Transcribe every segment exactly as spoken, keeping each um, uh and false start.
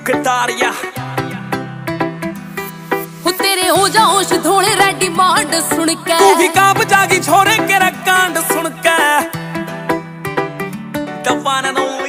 कटारिया हो तेरे हो जा होश थोड़े रेडी बांड सुन के तू भी काब जागी छोरे के कांड सुन के दबाना नोई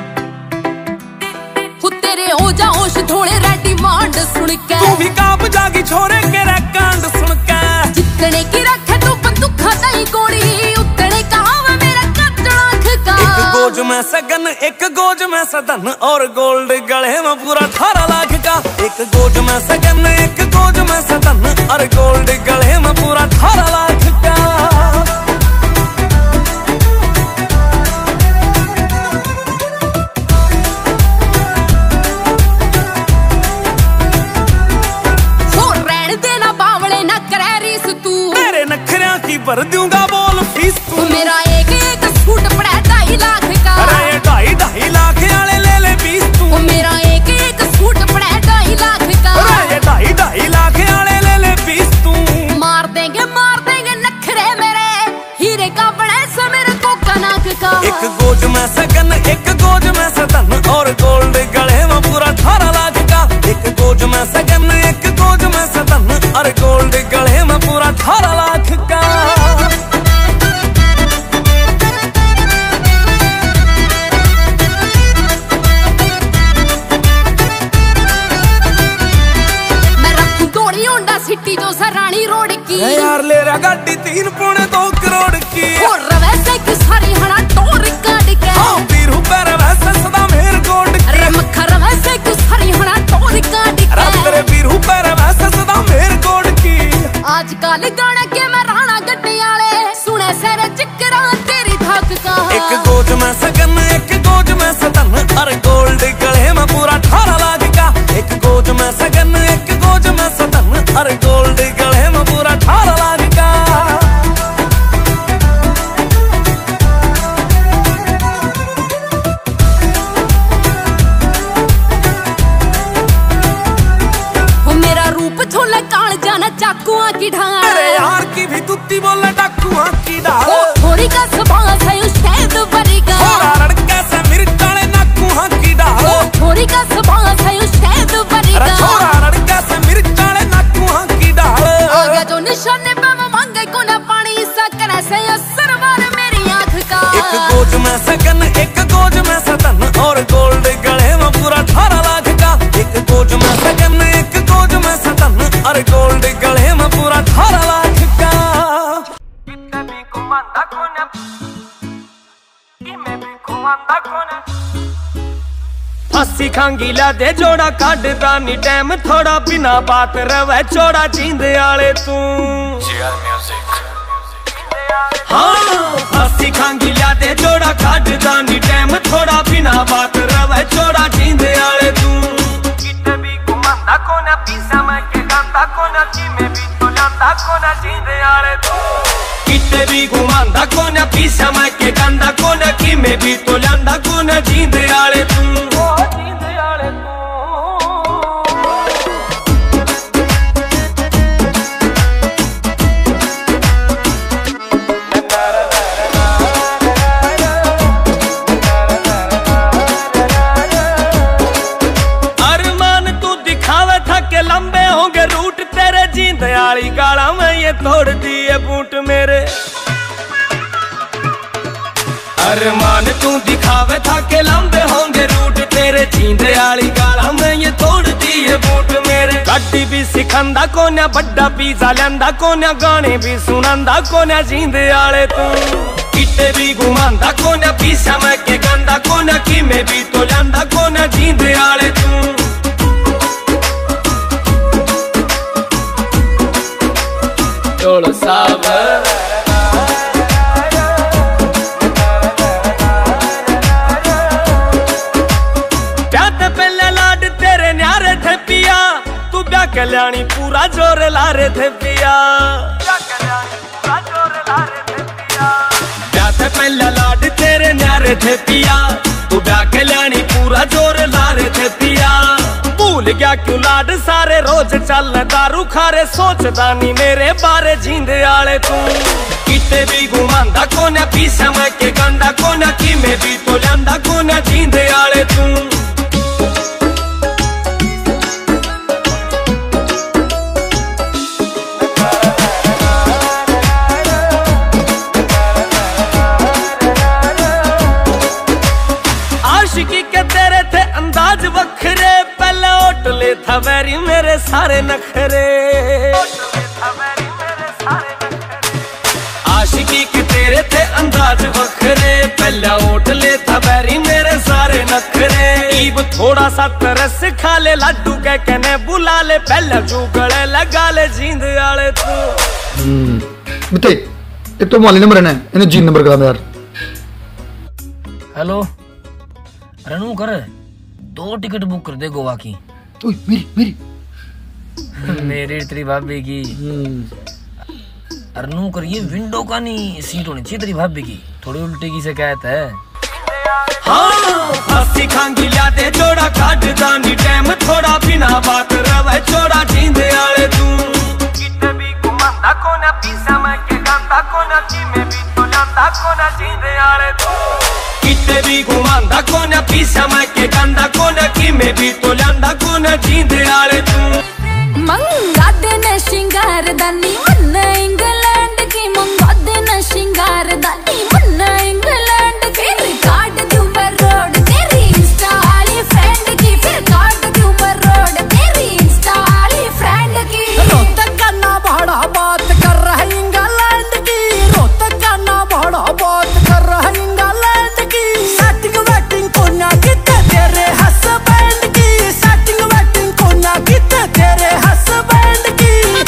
हो तेरे हो जा होश थोड़े रेडी बांड सुन के तू भी काब जागी छोरे के कांड सुन के जितने की रखे तू बंदूखा दई गोली उतने कहावा मेरा कटलाख का एक गोज में सगन एक गोज में सदन और गोल्ड गले में पूरा अठारह लाख का एक गोज में सगन एक गोज में सदन और गोल्ड गले में पूरा अठारह लाख का हो रहन देना बावले ना करे रीस तू तेरे नखरियां की भर दूंगा बोल फीस तू मेरा एक एक सूट पड़ा ढाई लाख का अरे ये ढाई ढाई लाख वाले ले ले बीस तू मेरा एक एक सूट पड़ा ढाई लाख का अरे ये ढाई ढाई लाख वाले ले ले बीस तू मार देंगे मार देंगे नखरे मेरे हीरे का बड़ा सा मेरे को कनक का एक गोज में सगन एक गोज में सदन और गोल्ड गले में पूरा अठारह लाख का एक गोज में सगन एक गोज में सदन और गोल्ड गले में पूरा अठारह लाख का सिटी जो सरानी रोड की यार ले रहा गाड़ी तीन पौने दो करोड़ की और वैसे की सारी हना टोर काट के हाँ पीरू पैर वैसे सदा मेर गोल्ड की अरे मखर वैसे की सारी हना टोर काट के अरे तेरे पीरू पैर वैसे सदा मेर गोल्ड की आजकल गाना के मैं राणा गड्डी वाले सुने सर चिकरा तेरी थक का एक गोज में सगन एक गोज में सदन और गोल्ड गले में पूरा अठारह लाख का एक गोज में सगन एक गोज में सदन और गोल्ड गले में पूरा अठारह लाख का वो मेरा रूप छोले काल जाना चाकुआ की ढाल अरे यार की भी तुत्ती बोले डाकुआ की डाल थोड़ी का सबास है उस शहद भरेगा थोड़ा लड़का से मिर्चाले नाकुआ की डाल थोड़ी का सबास है उस शहद भरेगा अरे थोड़ा लड़का से मिर्चाले नाकुआ की डाल आगे जो निशाने पे मैं मांगे को ना पानी सा करे से असर वार मेरी आंख का एक गोज में सगन एक गोज में सदन और गोल्ड गले में पूरा अठारह लाख का एक गोज में सगन एक गोज में सदन और गोल्ड गले में पूरा अठारह लाख का हसी खांगीला दे जोड़ा काटदा नी टाइम थोड़ा बिना बात रवे चोड़ा जींदे आले तू हाँ हसी खांगीला दे जोड़ा काटदा नी टाइम थोड़ा बिना बात रवे चोड़ा जींदे आले तू किते भी घुमांदा कोना पीसा मैं के गांदा कोना जिमे भी तो लांदा कोना जींदे आले तू किते भी घुमांदा कोना पीसा मैं के गांदा कोना जिमे भी तो लांदा कोना जींदे आले तू दयाली गाला में ये तोड़ दिए बूट मेरे अरमान तू दिखावे था के लंबे होंगे रूट तेरे जींदे आली गाला में ये तोड़ दिए बूट मेरे गड्डी भी सिखंदा कोन्या बड्डा पिज़्ज़ा लंदा कोन्या गाने भी सुनंदा कोन्या जींदे आले तू किते भी घुमांदा कोन्या पीछा मैं के गंदा कोन्या की में भी तो लंदा कोन्या जींदे आले तू Solo sabe प्याते पहले लाड तेरे न्यारे थे पिया तू ब्याह कल्याणी पूरा जोर लारे थे पिया प्याते पहले लाड तेरे न्यारे थे पिया तू ब्याह कल्याणी पूरा जोर लारे थे पिया भूल गया क्यों लाड सारे रोज चल दारू खारे सोचदा नी मेरे बारे जींदे आले तू किते भी घुमांदा कोना पीछा मैं के गंदा कोना की में भी तो लंदा कोना जींदे आले तू था वैरी मेरे सारे नखरे। आशिकी के तेरे थे अंदाज वखरे, पहला ओट ले था वैरी मेरे सारे नखरे। ईब थोड़ा सा तरस खा ले, लड्डू कह कहने बुला ले, पहला चूकड़े लगा ले जींद आले तू। हम्म मिते एक तो मोबाइल नंबर है ना, इन्हें जीन नंबर करा यार। हेलो रनू कर, दो टिकट बुक कर दे गोवा की। ओए मेरी मेरी मेरी तेरी भाभी की। रनू कर, ये विंडो का नहीं सीट होनी चाहिए तेरी भाभी की, थोड़ी उल्टी की शिकायत है। हाँ फांसी खांगी ला दे जोड़ा काट दानी टाइम थोड़ा बिना बात रवे चोड़ा जींदे आले तू। किते भी घुमाता कोना पीसा मैं के गांदा कोना जी में भी तो लांदा कोना जींदे आले तू। किते भी घुमाता कोना पीसा मैं के गांदा कोना की में भी तो लांदा कोना जींदे आले तू। मंगा देना श्रृंगार दानी मन इंग्लैंड की, मंगा देना श्रृंगार दानी मन इंग्लैंड की। फिर काट दूं मैं रोड तेरी इंस्टा वाली फ्रेंड की, फिर काट दूं मैं रोड तेरी इंस्टा वाली फ्रेंड की। रोहतक का ना बड़ा बात कर रहा है इंग्लैंड की, रोहतक का ना बड़ा बात कर रहा है इंग्लैंड की। सेटिंग वेटिंग को ना किते तेरे हस्बैंड की, सेटिंग वेटिंग को ना किते तेरे हस्बैंड की।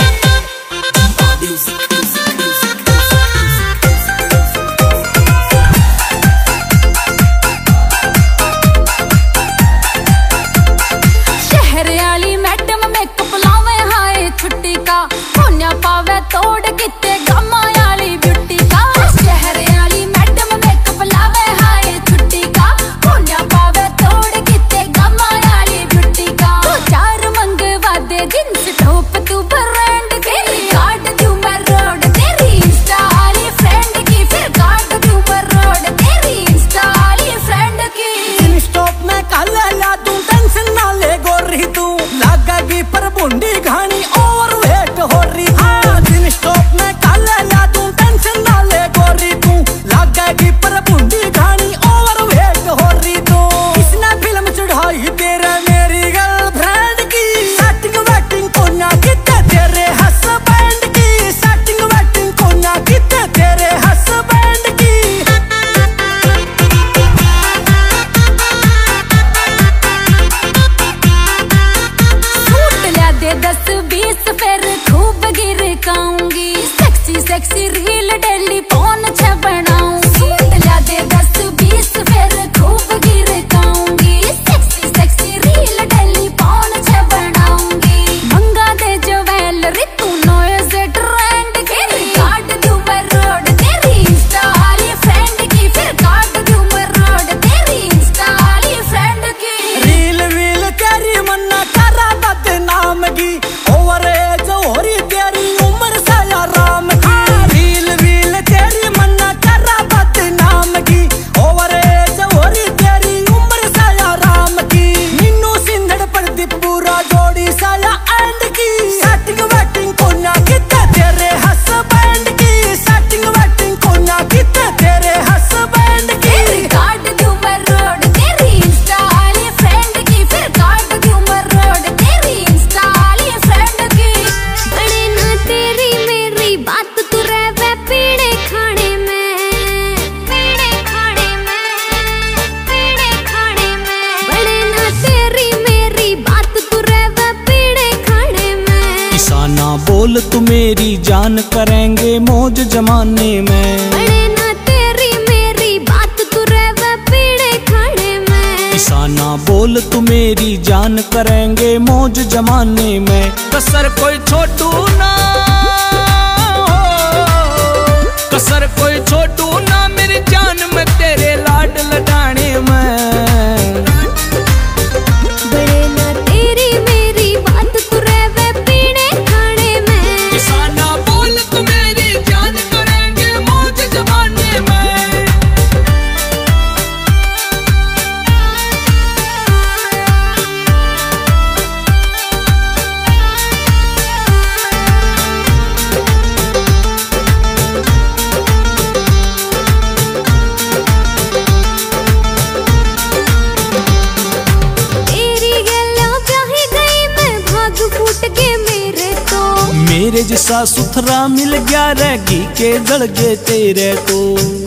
शहर वाली मैडम मेकअप लावे हाय छुट्टी का, होन्या पावे तोड़ किते गमा वाली ब्यूटी का। शहर वाली मैडम मेकअप लावे हाय छुट्टी का, होन्या पावे तोड़ किते गमा वाली ब्यूटी का। दो चार मंगवा दे जींस टॉप तू ब्रांड की, काट दूं मैं रोड तेरी इंस्टा वाली फ्रेंड की, फिर काट दूं मैं रोड तेरी इंस्टा वाली फ्रेंड की। इन स्टॉप में काला ला दूं टेंशन ना ले गोरी तू, लागेगी पर बुंडी घानी ओवर वेट हो रही। हाँ दिन स्टॉप में काला ला दूं टेंशन ना ले गोरी तू, लागेगी पर बुंडी घानी ओवर वेट हो रही तू। किसने फिल्म चढ़ाई तेरे मेरी गर्लफ्रेंड की, सेटिंग वेटिंग को ना किते तेरे हस्बैंड की, सेटिंग वेटिंग को ना किते तेरे हस्बैंड की। सूट ला दे दस बीस फिर खूब गिर काऊंगी, sexy sexy reel daily phone छ बनाऊं। सूट ला दे दस बीस फिर खूब गिर काऊंगी, sexy sexy reel daily phone छ बनाऊंगी। मंगा दे ज्वेलरी तू नोइज ट्रेंड की, काट दूं मैं रोड तेरी इंस्टा वाली फ्रेंड की, फिर काट दूं मैं रोड तेरी इंस्टा वाली फ्रेंड की। रील वील तेरी मन्ना करा बदनाम की, ओवर एज हो रही तेरी उम्र साया राम की। रील वील तेरी मन्ना करा बदनाम की, ओवर एज हो रही तेरी उम्र साया राम की। मीनू सिंधड़ प्रदीप पूरा जोड़ी साया एंड की, सेटिंग वेटिंग को ना किते तेरे हस्बैंड की, सेटिंग वेटिंग को ना किते तेरे हस्बैंड की। फिर काट दूं मैं रोड तेरी इंस्टा वाली फ्रेंड की, फिर काट दूं मैं रोड तेरी इंस्टा वाली फ्रेंड की। बड़े ना तेरी मेरी बात तू रहवे पीड़े खाने में, पीड़े खाने में, पीड़े खाने में। बड़े ना तेरी मेरी बात तू रहवे पीड़े खाने में। किसाना बोल तू मेरी जान करेंगे मौज जमाने में। बड़े ना तेरी मेरी बात तू रहवे पीड़े खाने में। किसाना बोल तू मेरी जान करेंगे मौज जमाने में। कसर कोई छोटू ना हो, कसर कोई छोटू ना मेरी जान में तेरे लाड लडाने में। बड़े ना तेरी मेरी बात तू रहवे पीड़े खाने में। किसाना बोल तू मेरी जान करेंगे मौज जमाने में। मेरे जैसा सुथरा मिल गया रे घी के जल गए तेरे तो।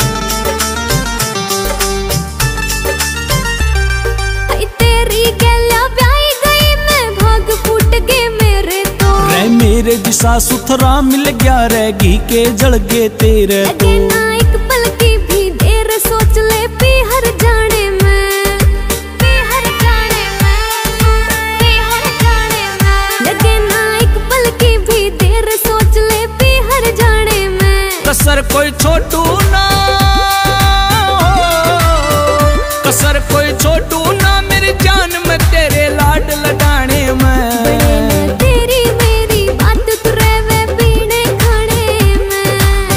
तेरी गैला ब्याई गई मैं भाग फूट गए मेरे तो। रे मेरे जैसा सुथरा मिल गया रे घी के जल गए तेरे तो। ना एक पल की भी देर सोच ले पी हर जाने में, पी हर जाने में, पी हर जाने में। लगे ना एक पल की भी देर सोच ले पी हर जाने में। कसर कोई छोटू ना, कसर कोई छोटू ना मेरी जान में तेरे लाड लडाने में। तेरी मेरी बात तू रहवे पीने खाने में।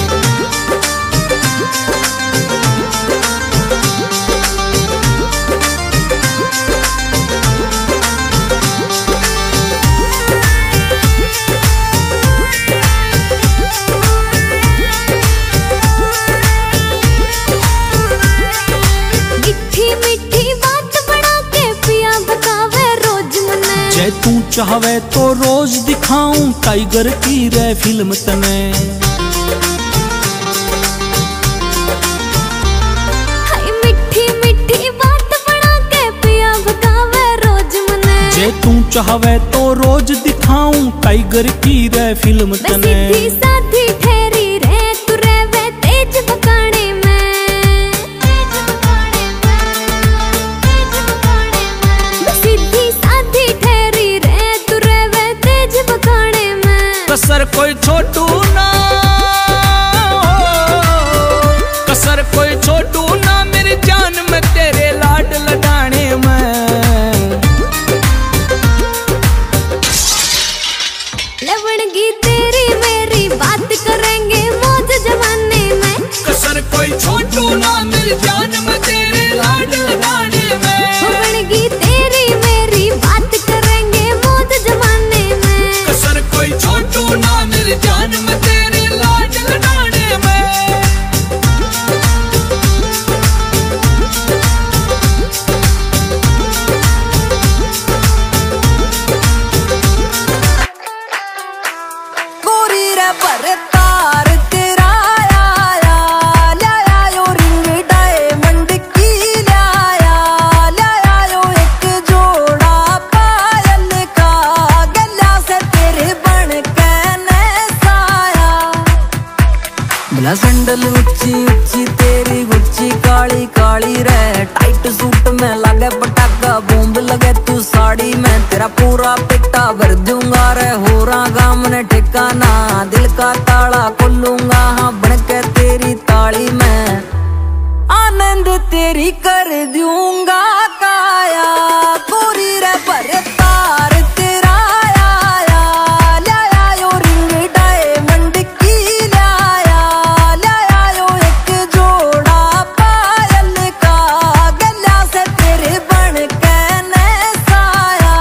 तू चाहवे तो रोज दिखाऊं टाइगर की रे फिल्म तने। मिठी मिठी बात बना के पिया भगावे रोज मने। जे तू चाहवे तो रोज दिखाऊं टाइगर की रे फिल्म तने। सीधी साधी ठहरी रे तू रहवे तेज बकाने में, तेज बकाने में, तेज बकाने में। सीधी साधी ठहरी रे तू रहवे तेज बकाने में। कसर कोई छोटू ना, कसर कोई छोटू ना मेरी जान में तेरे लाड लडाने में। लवणगी तेरी मेरी बात करेंगे मौज जमाने में। कसर कोई छोटू ना मेरी जान में तेरे लाड लडाने में। लवणगी तेरी मेरी बात करेंगे मौज जमाने में। कसर कोई छोटू ना मेरी जान में तेरे लाड लडाने में। गोरी रे पर तार तेरा आया, लाया यो रिंग डायमंड की लाया, लाया यो एक जोड़ा पायल का, गला से तेरे बन के नसाया। भला सैंडल ऊंची ऊंची तेरी गुच्ची काली काली रे, टाइट सूट में लगे पटाखा बॉम्ब लगे तू साड़ी में। तेरा पूरा पिट्टा भर दूंगा रे होरा गाम ने ठिकाना, दिल का ताला खोलूंगा हाँ बन के तेरी ताली में। आनंद तेरी कर दूंगा काया, गोरी रे पर तार तेरा आया, लाया यो रिंग डायमंड की लाया, लाया यो एक जोड़ा पायल का, गला से तेरे बन के नसाया।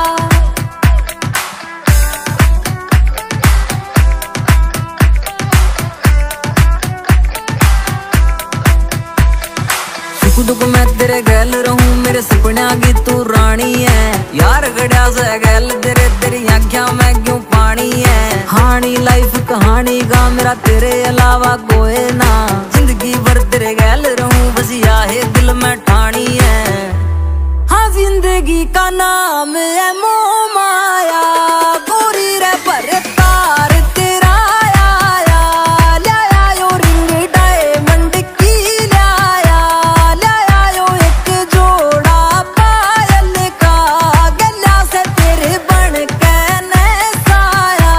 सुख दुख मैं तेरे गैल रहूं, मेरे सपना की तू रानी है। यार गड़िया से गैल तेरे तेरी आँखियां में क्यों पानी है। हानी लाइफ कहानी का मेरा तेरे अलावा कोई ना, जिंदगी भर तेरे गैल रहूं बस याहे दिल में ठानी है। हाँ जिंदगी का नाम है मोह माया, गोरी रे पर तार तेरा आया, लाया यो रिंग डायमंड की लाया, लाया यो एक जोड़ा पायल का, गला से तेरे बन के नसाया।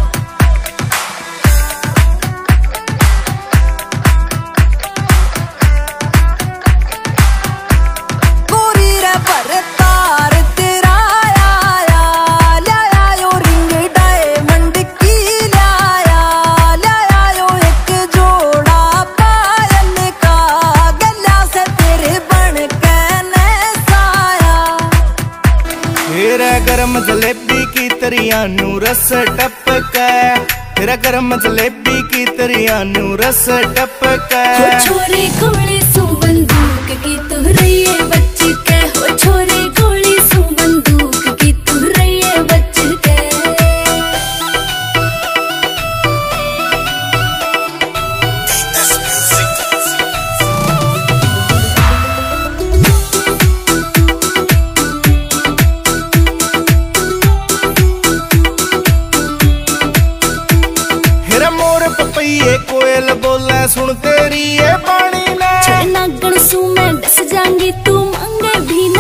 गोरी रे पर तार तेरा आया, लाया यो रिंग डायमंड की लाया, लाया यो एक जोड़ा पायल का, गला से तेरे बन के नसाया। तेरा गरम जलेबी की तरिया नू रस टपका, तेरा गरम जलेबी की तरिया नू रस टपका। छोरे गोली सू बंदूक की तू रही बच के, हो छोरे गोली सू बंदूक की तू रही बच के।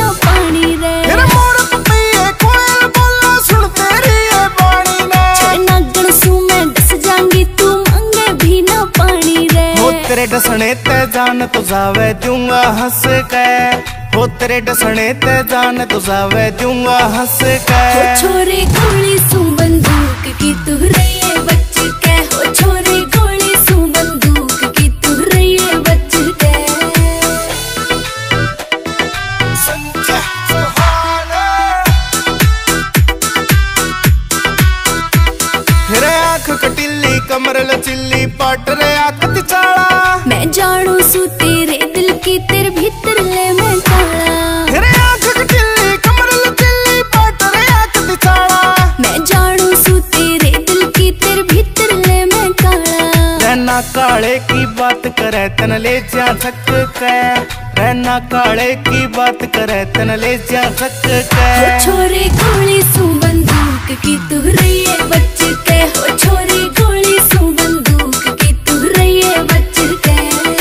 ना पानी रे। फिर मोर पपैये कोयल बोला सुन तेरी ये बाणी ने। छे नागण सू मैं डस जाऊंगी तू मांगे भी ना पानी रे। हो तेरे डसने ते जान तो जावे दूंगा हंस के। हो तेरे डसने ते जान तो जावे दूंगा हंस के। हो छोरे गोली सू बंदूक की तू रही बच के। हो छोरे गोली सू बंदूक की तू रही बच के। संजय सुहाना फिर आंख कटिली कमर लचिली पाट रे आकत चाला। मैं जानू सू तेरे दिल की तेरे भीतर ले मैं काला। फिर आंख कटिली कमर लचिली पाट रे आकत चाला। मैं जानू सू तेरे दिल की तेरे भीतर ले मैं काला। रहना काले की बात करे तन ले जा सक के। रहना काले की बात करे तन ले जा सक के। हो छोरे गोली सू बंदूक की तू रही बच के। हो छोरे गोली सू बंदूक की तू रही बच के।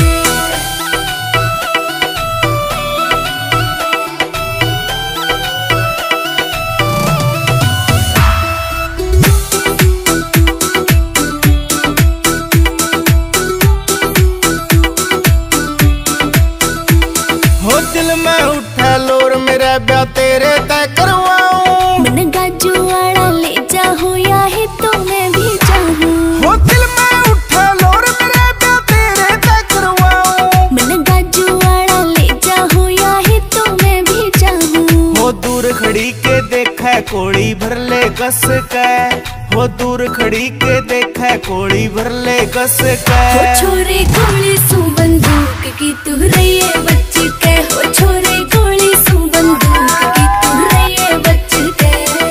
हो दिल में उठा लोर मेरा ब्याह तेरे तय करवाऊं। मन गाजू वाला ले जा हो या है तो मैं भी चाहूं। हो दिल में उठा लोर मेरा ब्याह तेरे तय करवाऊं। मन गाजू वाला ले जा हो या है तो मैं भी चाहूं। हो दूर खड़ी के देखा कोड़ी भर ले कस के। हो दूर खड़ी के देखा कोड़ी भर ले कस के। हो छोरे गोली सू बंदूक की तू रही बच के। हो छोरे गोली सू बंदूक की तू रही बच के।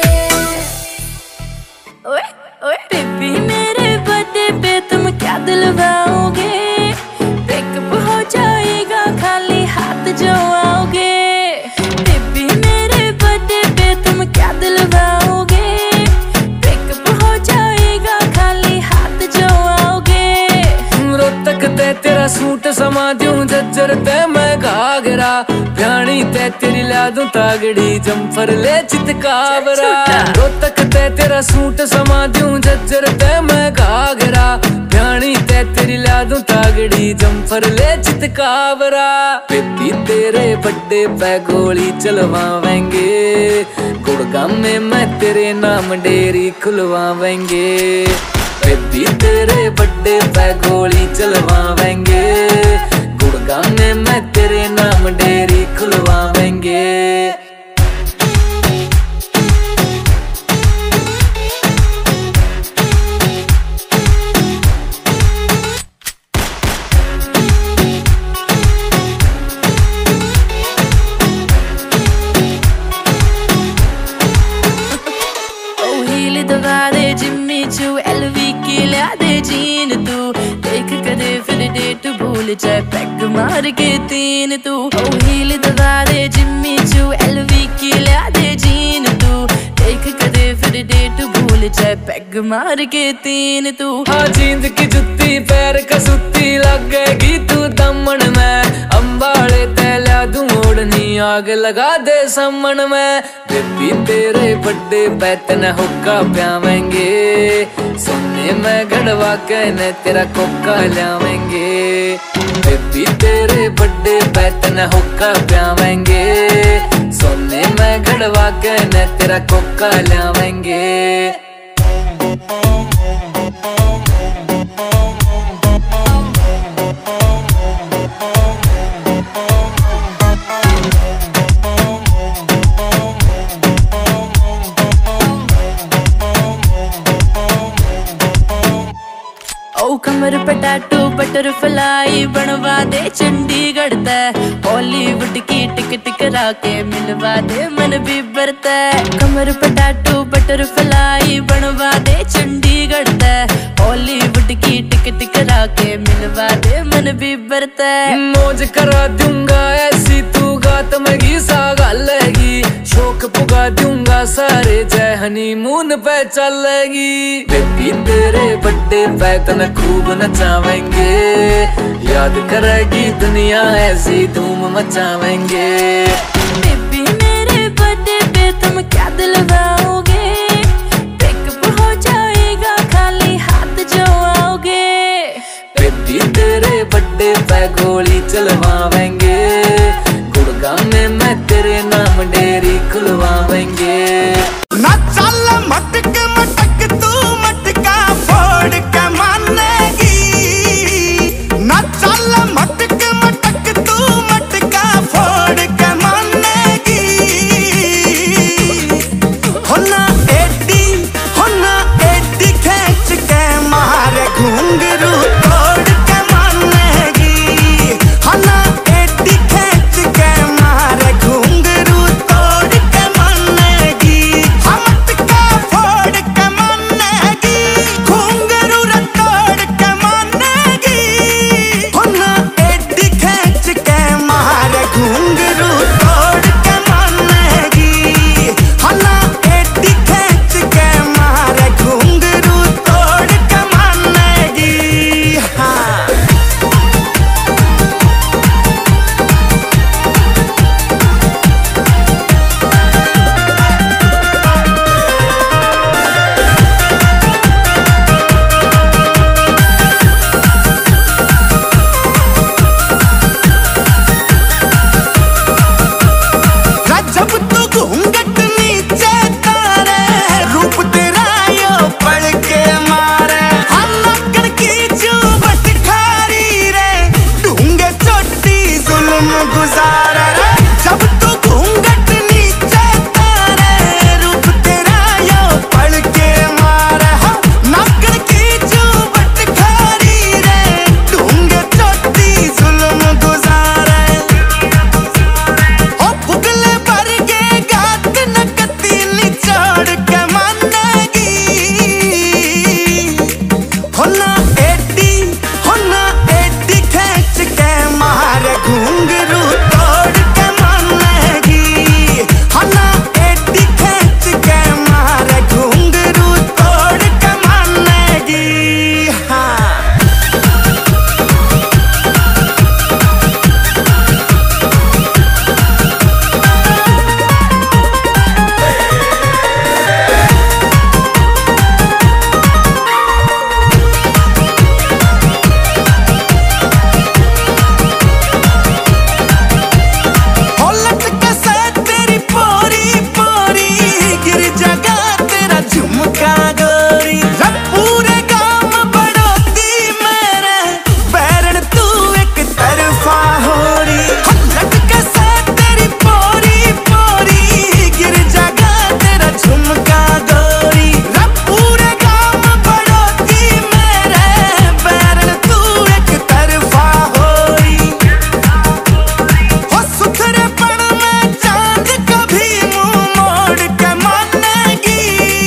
ओए ओए बेबी मेरे बर्थडे पे तुम क्या दिलवाओगे। ब्रेकअप हो जाएगा खाली हाथ जो आओगे। बेबी मेरे बर्थडे पे तुम क्या दिलवाओगे। ब्रेकअप हो जाएगा खाली हाथ जो आओगे। रोहतक ते तेरा सूट समा दूं जज्जर ते मैं घाघरा। भ्याणी ते तेरी ला दूं तागड़ी जम्फर ले चितकावरा। रोहतक ते तेरा सूट समा दूं जज्जर ते मैं घाघरा। भ्याणी ते तेरी ला दूं तागड़ी जम्फर ले चितकावरा। बेबी तेरे बर्थडे पे गोली चलवावेंगे। गुड़गांव में मैं तेरे नाम डेरी खुलवावेंगे। बेबी तेरे बर्थडे पे गोली चलवावेंगे। गुड़गांव में मैं तेरे नाम डेरी खुलवावेंगे। दगा दे जिम्मी चू एलवी की लिया दे जीन तू। देख कदे फिर डेट भूल जाए पैग मार के तीन तू। ओ हील दगा दे जिम्मी चू एलवी की लिया दे जीन तू। देख कदे फिर डेट भूल जाए पैग मार के तीन तू। हाँ जींद की जुत्ती पैर कसुत्ती लगेगी तू दमन में। अंबाड़े तैला दूं ओढ़नी आग लगा दे समन में। बेबी तेरे बर्थडे पे तने हुक्का प्यावेंगे। सोने में गड़वा के ने तेरा कोका लावेंगे। बेबी तेरे बर्थडे पे तने हुक्का प्यावेंगे। सोने में गड़वा के ने तेरा कोका लावेंगे। ओ कमर पे टैटू बटरफ्लाई बनवा दे चंडीगढ़ तय। हॉलीवुड की टिकट करा के मिलवा दे मन भी बरता। कमर पे टैटू बटरफ्लाई बनवा दे चंडीगढ़ तय। हॉलीवुड की टिकट करा के मिलवा दे मन भी बरता। मौज करा दूंगा ऐसी तू गात मगी सा गालेगी। शौक पुगा दूंगा सारे जय हनीमून पे चलेगी। बेबी तेरे बर्थडे पे तने खूब नचावेंगे। याद करेगी दुनिया ऐसी धूम मचावेंगे। बेबी तेरे नाम डेरी खुलवाएंगे। ना चल मटक मटक तू मटका फोड़ के मानेगी, ना चल मटक मटक तू मटका फोड़ के मानेगी। होना एडी होना एडी खींच के मारे घुंघरू तोड़ के मानेगी, होना एडी खींच के मारे घुंघरू तोड़ के मानेगी। हम मटका फोड़ के मानेगी, घुंघरू रे तोड़ के मानेगी। होना एडी खींच के मारे घुंघरू तोड़ के मानेगी, होना एडी खींच के मारे घुंघरू तोड़ के मानेगी। हाँ जब तू घूंघट नीचे तारे, रूप तेरा यो पड़ के मारे। हलकन की चुबट खारी रे, ढूंगे चोटी जुल्म गुजारे रे। जब तू घूंघट नीचे तारे, रूप तेरा यो पड़ के मारे। हलकन की चुबट खारी रे, ढूंगे चोटी जुल्म गुजारे। ओ फुगले भर के गात न कतीली छोड़ के मानेगी। होना एडी होना एडी खींच के मारे घुंघरू तोड़ के मानेगी। होना एडी खींच के मारे घुंघरू तोड़ के मानेगी। हाँ हो लटके से तेरी पोरी पोरी, गिर जगा तेरा झुमका गोरी। जब पूरे गांव बड़ोती मेरे, बैरन तू एक तरफा होरी। हो लटके से तेरी पोरी पोरी, गिर जगा तेरा झुमका गोरी। जब पूरे गांव बड़ोती मेरे, बैरन तू एक तरफा होरी। हो सुथरेपन में चांद कभी मुंह मोड़ के मानेगी।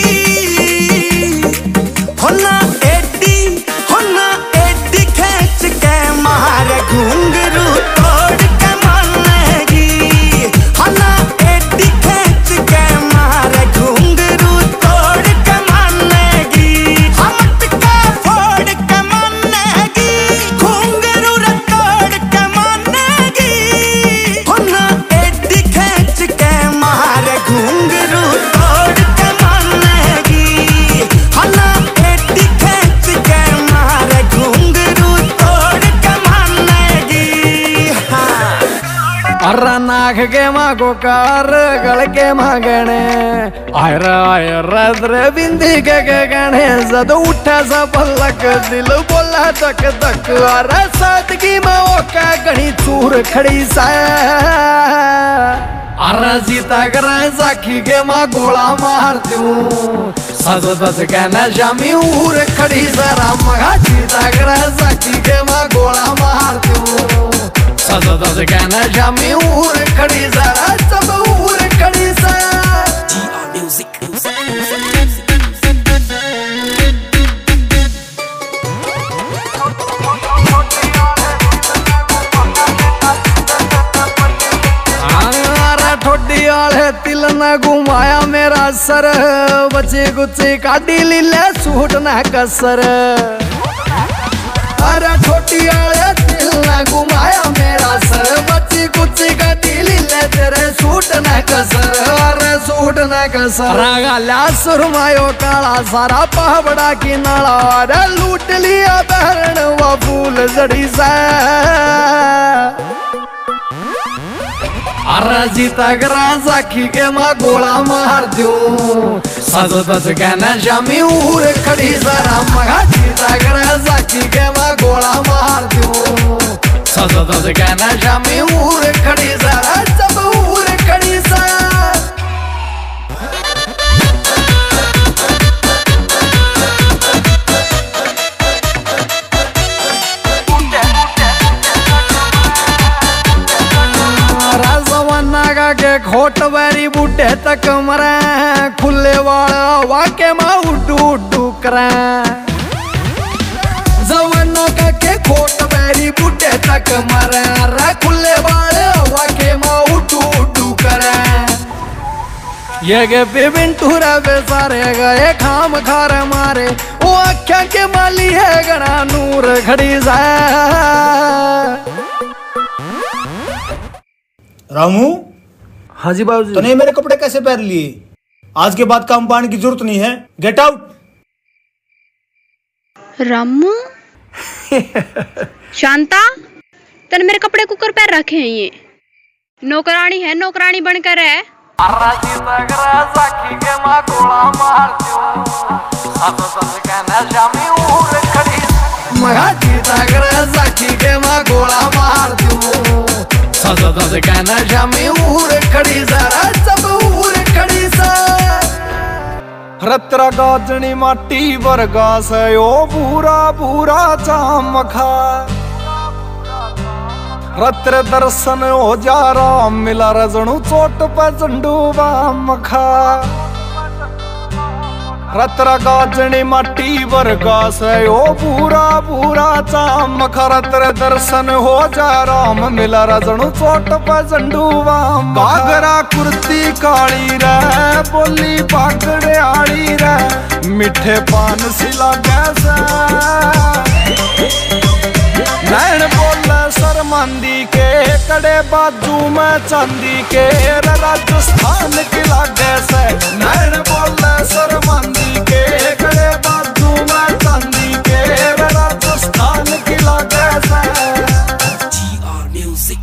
होना एडी होना एडी खींच के मारे घुंघरू तोड़ के मानेगी। होना एडी खींच के मारे घुंघरू तोड़ के मानेगी। हम मटका फोड़ के मानेगी, घुंघरू रे तोड़ के मानेगी। होना एडी खींच के मारे घुंघरू तोड़ के मानेगी। होना एडी खींच के मारे घुंघरू तोड़ के मानेगी। हाँ अरे नाक के मागो कार गल के मागणे, आयर आयर रे बिंदी के के गणे। जद उठा सा पलक दिल बोला तक तक, अरे सादगी में ओका गणी चूर खड़ी सा। अरे सीता करा साखी के माँ गोला मारती हूँ, सज दस कहना शामी उर खड़ी सरा। मगा सीता करा साखी के माँ गोला मारती हूँ, सज दस कहना शामी उर खड़ी सरा। सब उर खड़ी सरा। ठोडी आले तिल न घुमाया मेरा सर, बचे गुचे काटी लीले सूट न कसर। अरे ठोडी आले तिल न घुमाया मेरा सर, बचे गुचे काटी लीले तेरे सूट न कसर। अरे सूट न कसर रागाल्या सुरमायो काला सारा पहाबड़ा की नाला। अरे लूट लिया बहरण व फूल जड़ी सा। अरे जीता करा साखी के माँ गोला मार दूं सज दस कहना शामी उर खड़ी सारा मगा जीता करा साखी के माँ गोला मार दूं सज दस कहना शामी उर खड़ी सारा सब उर खड़ी सा के खोट बैरी बूटे तक मरे खुले वाला वाके माँ उड्डू उड्डू करे जवाना का के खोट बैरी बूटे तक मरे रे खुले वाले वाके माँ उड्डू उड्डू करे ये के बिबिन टूरा बेसारे गए खाम खार मारे वो आख्या के माली है गणा नूर खड़ी सा रामू। हाँ जी बाबूजी। तूने मेरे कपड़े कैसे पहन लिए? आज के बाद काम पाने की जरूरत नहीं है, गेट आउट। रामू शांता तने मेरे कपड़े कुकर पैर रखे हैं, ये नौकरानी है, नौकरानी बनकर है। कहना शामी उर खड़ी सारा सब उर खड़ी सा रत्रा गाजनी माटी वर्गा से ओ पूरा पूरा चमखा रत्र दर्शन हो जा राम मिला रजणु चोट पे झंडू मखा रत्रा गाजनी माटी वर्गा से ओ पूरा पूरा चमक रत्र दर्शन हो जा राम मिला रजणु चोट पे झंडू बागरा कुर्ती काली रे बोली पागड़े आड़ी रे मिठे पान सिला गैसे नैन बोले सरमंदी के कड़े बाजू में चांदी के राजस्थान की लागे से नैन बोले सरमंदी के कड़े बाजू में चांदी के राजस्थान की लागे से जी आर म्यूजिक।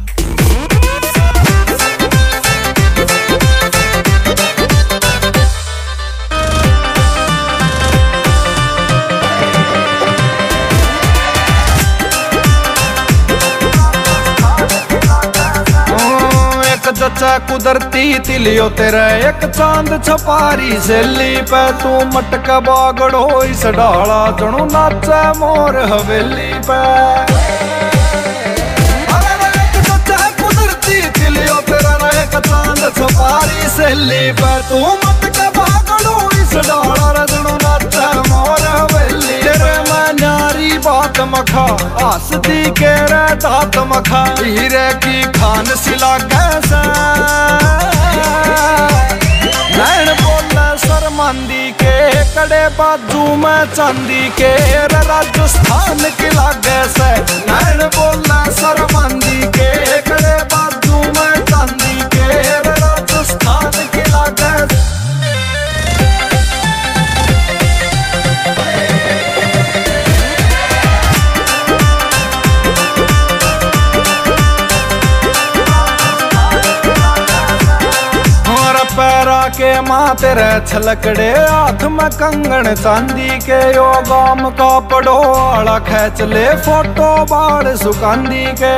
जचा कुदरती तिलियो तेरे एक चांद छपारी सेली पे तू मटका बागड़ो इस डाला जणु नाचे मोर हवेली पे एक जचा कुदरती तिलियो तेरे एक चांद छपारी सेली पे तू मटका बागड़ो इस डाला जणु नाचे मोर हवेली तेरे मैं नारी बात मखा आसती के रे दात मखा हीरे की खान सिला कैसा नैन बोला सरमंदी के कड़े बाजू में चांदी के राजस्थान की लागे से नैन बोला सरमंदी के कड़े बाजू में चांदी के राजस्थान की लागे से के माँ तेरे छलकड़े हाथ में कंगन चांदी के यो गाम का पड़ोला खैच ले फोटो बाड़ सुकांदी के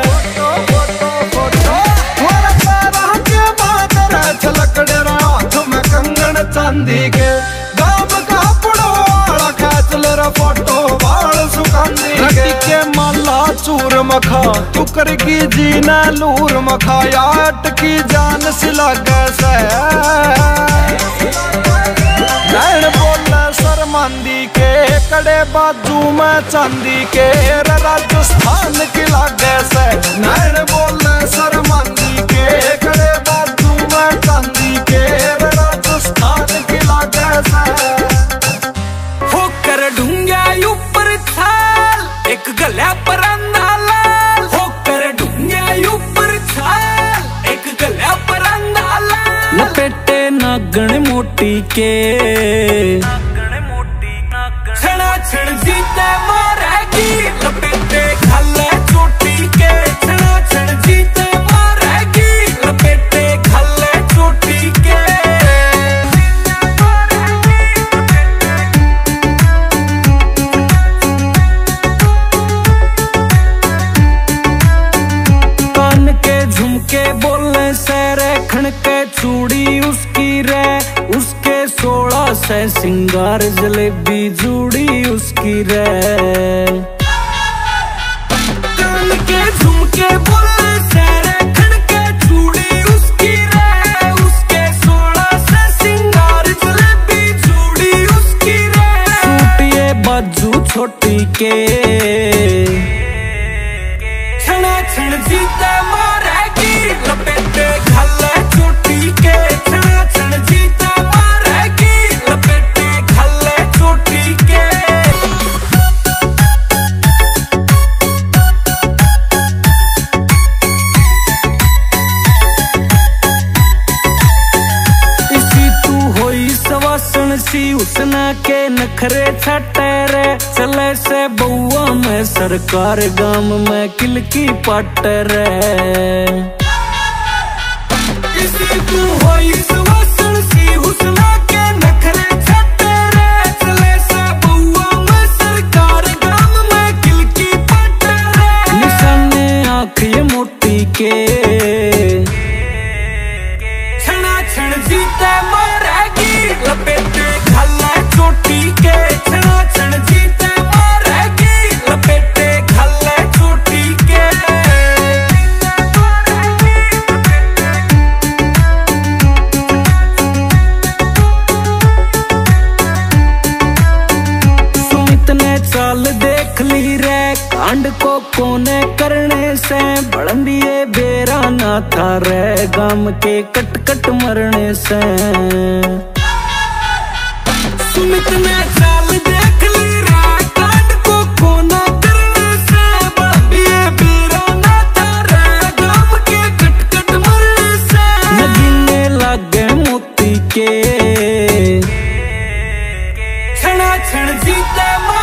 छलकड़े हाथ में कंगन चांदी के गाम का पड़ोला खैच ले फोटो बाड़ सुकांदी के माला चूर मखा तू करगी जीना लूर मखा याट की जान सिला गैसे नैन बोला सरमंदी के कड़े बाजू में चांदी के राजस्थान की लागे से नैन बोला सरमंदी के कड़े बाजू में चांदी के राजस्थान की लागे से होकर ढूंगा ऊपर थाल एक गला पर अंधा लाल होकर ढूंगा ऊपर थाल एक गला पर अंधा लाल लपेटे नागण मोटी के छड़ा छड़ जीते मारेगी लपेटे खाले चोटी के छड़ा छड़ जीते मारेगी लपेटे खणके चूड़ी उसकी रे, उसके सोलह से सिंगार जलेबी जूड़ी उसकी रे। कान के झुमके बुल्ले से रे, खणके चूड़ी उसकी रे, उसके सोलह से सिंगार जलेबी जूड़ी उसकी रे। सूटिए बाजू छोटी के छना छन जीते मारेगी, लपेटे घल्ले चोटी के छना छन जीते मारेगी, लपेटे घल्ले चोटी के। इसी तू होई सवासन सी उसना के नखरे छटे रे, चले से बउआ में सरकार गाम में किलकी पट रे। इसी तू होई सवासन सी उसना के नखरे छटे रे, चले से बउआ में सरकार गाम में किलकी पट रे। निशाने आँख ये मोटी के छना छन जीते मारेगी, लपेटे घल्ले चोटी के छना छन जीते मारेगी, लपेटे घल्ले चोटी के। सुमित ने चाल देख ली रे, कांड को कोने करने से बड़ंदिए बेरा ना था रे, गाम के कट कट मरने से। सुमित ने चाल देख ली रे, कांड को कोना करने से बड़ंदिए बेरा ना था रे, गाम के कट कट मरने से। नगीने लागे मोती के छना छन जीते